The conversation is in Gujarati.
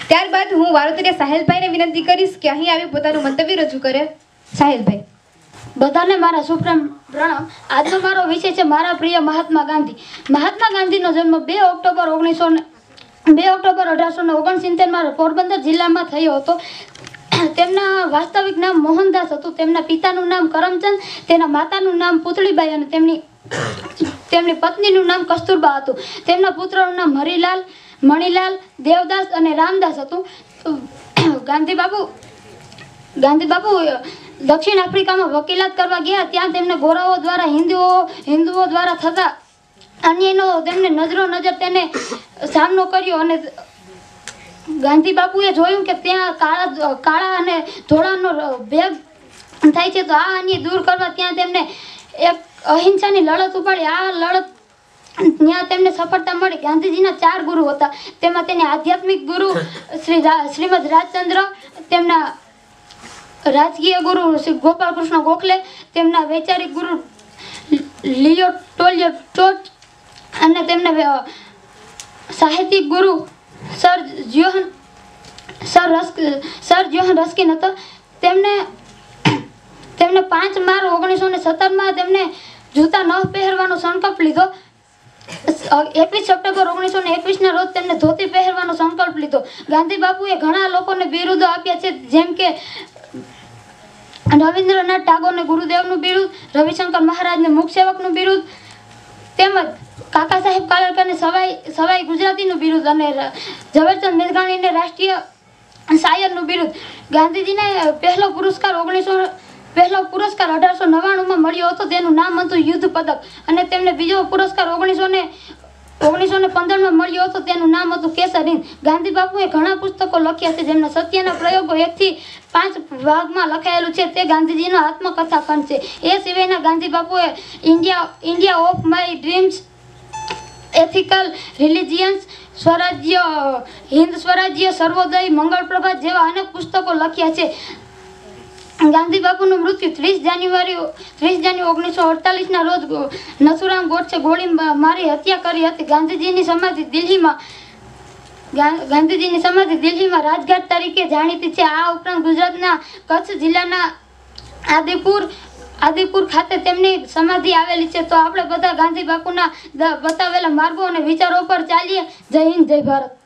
ત્યારબાદ હું વારોતરિયા સાહેલભાઈને વિનંતી કરીશ કે અહીં આવી પોતાનું મંતવ્ય રજૂ કરે. સાહેલભાઈ. બધાને મારા સુપ્રમ પ્રણામ. આજનો મારો વિષય છે મારા પ્રિય મહાત્મા ગાંધી. મહાત્મા ગાંધીનો જન્મ 2 ઓક્ટોબર 1869 પોરબંદર જિલ્લામાં થયો હતો. તેમના વાસ્તવિક નામ મોહનદાસ હતું. તેમના પિતાનું નામ કરમચંદ, તેના માતાનું નામ પુતળીબાઈ અને તેમની પત્નીનું નામ કસ્તુરબા હતું. તેમના પુત્રનું નામ હરિલાલ, મણિલાલ, દેવદાસ અને રામદાસ હતું. ગાંધી બાપુ દક્ષિણ આફ્રિકામાં વકીલાત કરવા ગયા. ત્યાં તેમને ગોરાઓ દ્વારા હિન્દુઓ દ્વારા થતા અન્યાયનો તેમને નજર તેને સામનો કર્યો અને ગાંધી બાપુએ જોયું કે ત્યાં કાળા અને ધોળાનો ભેદ થાય છે, તો આ અન્યાય દૂર કરવા ત્યાં તેમને એક અહિંસાની લડત ઉપાડી. આ લડત ત્યાં તેમને સફળતા મળી. ગાંધીજીના 4 ગુરુ હતા. તેમાં તેને આધ્યાત્મિક ગુરુ શ્રીમદ રાજચંદ્ર, તેમના રાજકીય ગુરુ શ્રી ગોપાલકૃષ્ણ ગોખલે, તેમના વૈચારિક ગુરુ લિયો ટોલ્સ્ટોય અને તેમના સાહિત્યિક ગુરુ સર જ્યોહન રસ્કિન હતા. તેમને 5 માર્ચ 1917માં તેમને જૂતા ન પહેરવાનો સંકલ્પ લીધો. 21 સપ્ટેમ્બર 1921ના રોજ તેમને ધોતી પહેરવાનો સંકલ્પ લીધો. ગાંધી બાપુએ ઘણા લોકોને બિરુદો આપ્યા છે, જેમ કે રવિન્દ્રનાથ ટાગોરને ગુરુદેવનું બિરુદ, રવિશંકર મહારાજને મુખ સેવકનું બિરુદ, તેમજ કાકા સાહેબ કાલેલકરને સવાઈ ગુજરાતીનું બિરુદ અને ઝવેરચંદ મેઘાણીને રાષ્ટ્રીય શાયરનું બિરુદ. ગાંધીજીને પહેલો પુરસ્કાર 1899માં મળ્યો હતો. તેનું નામ હતું યુદ્ધ પદક. અને તેમને બીજો પુરસ્કાર 1915માં મળ્યો હતો. તેનું નામ હતું કેસર હિંદ. ગાંધી બાપુએ ઘણા પુસ્તકો લખ્યા છે, જેમના સત્યના પ્રયોગો 1 થી 5 ભાગમાં લખાયેલું છે. તે ગાંધીજીનો આત્મકથા ખંડ છે. એ સિવાયના ગાંધી બાપુએ India of my dreams, ethical religions, Swarajya, Hind Swarajya, Sarvodaya, Mangal Prabhat જેવા અનેક પુસ્તકો લખ્યા છે. ગાંધી બાપુનું મૃત્યુ 30 જાન્યુઆરી 1948ના રોજ નથુરામ ગોડસે ગોળી મારી હત્યા કરી હતી. ગાંધીજીની સમાધિ દિલ્હીમાં રાજઘાટ તરીકે જાણીતી છે. આ ઉપરાંત ગુજરાતના કચ્છ જિલ્લાના આદિપુર ખાતે તેમની સમાધિ આવેલી છે. તો આપણે બધા ગાંધી બાપુના બતાવેલા માર્ગો અને વિચારો પર ચાલીએ. જય હિન્દ, જય ભારત.